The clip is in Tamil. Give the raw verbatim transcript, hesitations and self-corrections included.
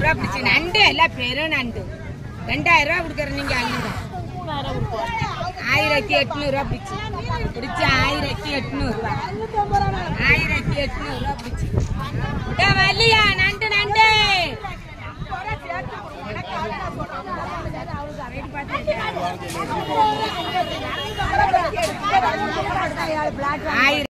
ரூபா பிடிச்சி நண்டு எல்லாம் பெரும் நண்டு ரெண்டாயிரம் ரூபா கொடுக்குற நீங்க அங்க ஆயிரத்தி எட்நூறு ரூபா பிடிச்சி பிடிச்சி ஆயிரத்தி எட்நூறு ரூபா ஆயிரத்தி எட்நூறு ரூபா பிடிச்சி வரலையா நண்டு நண்டு ஆயிரம்